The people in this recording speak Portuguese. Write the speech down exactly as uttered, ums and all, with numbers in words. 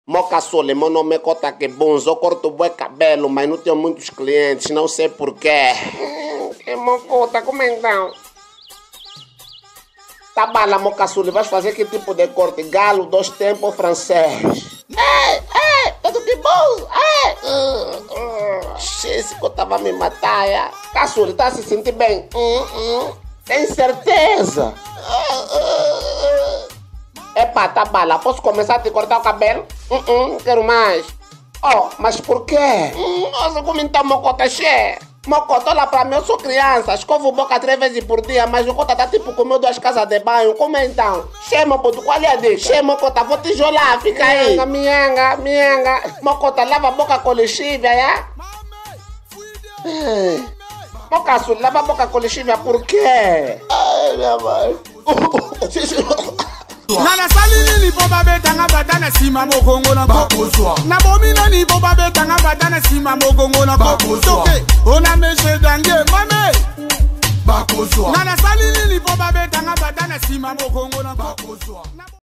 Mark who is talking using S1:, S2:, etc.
S1: Moca Sole, meu nome é Cota que Bonzo, eu corto bué cabelo, mas não tenho muitos clientes, não sei porquê.
S2: Hum, que mocota, como então?
S1: Tá bala, Moca Sole, vais fazer que tipo de corte? Galo, dois tempos, francês?
S2: Ei, ei, tudo que bom? Ei!
S1: Uh, uh, esse que eu tava me matar, é? Caçule, tá se sentir bem?
S2: Hum, hum.
S1: Tem certeza?
S2: Uh, uh, uh.
S1: Epa, tá bala, posso começar a te cortar o cabelo?
S2: Uh, uh, não quero mais.
S1: Oh, mas por quê?
S2: Hum, nossa, como então, mocota, cheia?
S1: Mocota, olha pra mim, eu sou criança, escovo boca três vezes por dia, mas o Cota tá tipo comeu duas casas de banho, como é então? Che, Mocota, qual é a dica? Che, Mocota, vou tijolar, fica aí.
S2: Mianga, mianga, mianga.
S1: Mocota, lava a boca com lixívia, é? Moca Sole, lava a boca com lixívia, por quê?
S2: Ai, minha mãe.
S3: Nana salini ni boba beta nga badana sima mokongo na bakoswa. Na bomina ni boba beta nga badana sima mokongo na bakoswa. Ona meshe dange mame bakoswa. Nana salini ni boba beta nga badana sima mokongo na bakoswa.